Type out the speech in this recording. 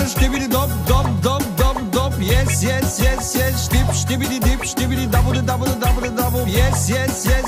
Stibbidi dop, dop, dop, dop, dop. Yes, yes, yes, yes. Stip, stibbidi dip, stibbidi double, double, double, double. Yes, yes, yes.